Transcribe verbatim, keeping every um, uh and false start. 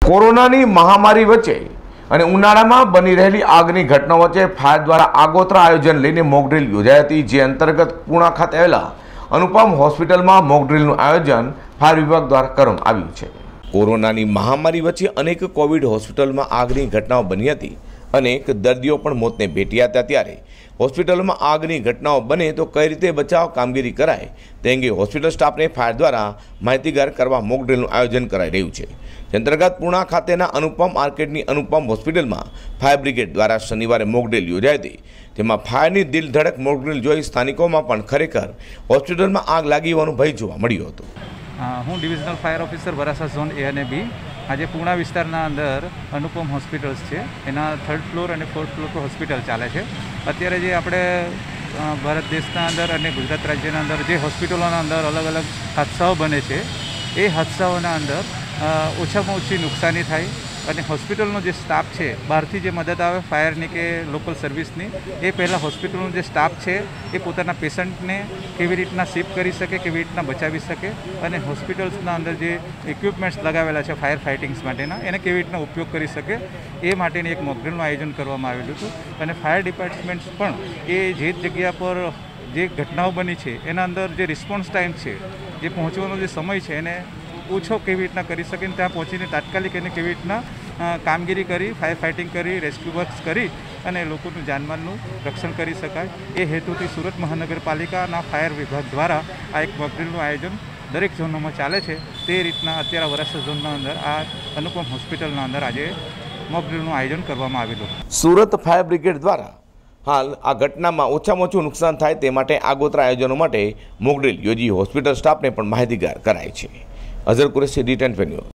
કોરોનાની મહામારી વચ્ચે અને ઉનાળામાં બની રહેલી આગની ઘટના વચ્ચે ફાયર દ્વારા આગોતરા આયોજન લઈને મોકડ્રીલ યોજાઈ હતી, જે અંતર્ગત પૂણા ખાતે આવેલા અનુપમ હોસ્પિટલમાં મોકડ્રીલનું આયોજન ફાયર વિભાગ દ્વારા કરવામાં આવ્યું છે। કોરોનાની મહામારી વચ્ચે અનેક કોવિડ હોસ્પિટલમાં આગની ઘટનાઓ બની હતી, અનેક દર્દીઓ પણ મોતને ભેટ્યા હતા। ત્યારે હોસ્પિટલમાં આગની ઘટનાઓ બને તો કઈ રીતે બચાવ કામગીરી કરાય તે અંગે હોસ્પિટલ સ્ટાફને ફાયર દ્વારા માહિતીગાર કરવા મોકડ્રીલનું આયોજન કરાઈ રહ્યું છે। જે અંતર્ગત પૂણા ખાતેના અનુપમ માર્કેટની અનુપમ હોસ્પિટલમાં ફાયર બ્રિગેડ દ્વારા શનિવારે મોકડ્રીલ યોજાઈ હતી, જેમાં ફાયરની દિલ ધડક મોકડ્રીલ જોઈ સ્થાનિકોમાં પણ ખરેખર હોસ્પિટલમાં આગ લાગી હોવાનું ભય જોવા મળ્યો હતો। હું divisional fire officer Varachha zone A અને બી આજે પૂણા વિસ્તારના અંદર અનુપમ હોસ્પિટલ્સ છે, એના થર્ડ ફ્લોર અને ફોર્થ ફ્લોર પર હોસ્પિટલ ચાલે છે। અત્યારે જે આપણે ભારત દેશના અંદર અને ગુજરાત રાજ્યના અંદર જે હોસ્પિટલોના અંદર અલગ અલગ હાદસાઓ બને છે, એ હાદસાઓના અંદર ઓછામાં ઓછી નુકસાની થાય અને હોસ્પિટલનો જે સ્ટાફ છે, બહારથી જે મદદ આવે ફાયરની કે લોકલ સર્વિસની, એ પહેલાં હોસ્પિટલનો જે સ્ટાફ છે એ પોતાના પેશન્ટને કેવી રીતના સેફ કરી શકે, કેવી રીતના બચાવી શકે અને હોસ્પિટલ્સના અંદર જે ઇક્વિપમેન્ટ્સ લગાવેલા છે ફાયર ફાઇટિંગ્સ માટેના, એને કેવી રીતના ઉપયોગ કરી શકે એ માટેની એક મોકડ્રીલનું આયોજન કરવામાં આવેલું હતું। અને ફાયર ડિપાર્ટમેન્ટ્સ પણ એ જે જગ્યા પર જે ઘટનાઓ બની છે એના અંદર જે રિસ્પોન્સ ટાઈમ છે, જે પહોંચવાનો જે સમય છે, એને ઓછો કેવી રીતના કરી શકે, ત્યાં પહોંચીને તાત્કાલિક એને કેવી રીતના કામગીરી કરી, ફાયર ફાઇટિંગ કરી, રેસ્ક્યુ વર્ક્સ કરી અને લોકોનું જાનમાલનું રક્ષણ કરી શકાય, એ હેતુથી સુરત મહાનગરપાલિકાના ફાયર વિભાગ દ્વારા આ એક મોકડ્રીલનું આયોજન દરેક ઝોનોમાં ચાલે છે। તે રીતના અત્યારે વરાછા ઝોનના અંદર આ અનુપમ હોસ્પિટલના અંદર આજે મોકડ્રીલનું આયોજન કરવામાં આવેલું। સુરત ફાયર બ્રિગેડ દ્વારા હાલ આ ઘટનામાં ઓછામાં ઓછું નુકસાન થાય તે માટે આગોતરા આયોજનો માટે મોકડ્રીલ યોજી હોસ્પિટલ સ્ટાફને પણ માહિતીગાર કરાય છે। Azhar Qureshi, D ten venue.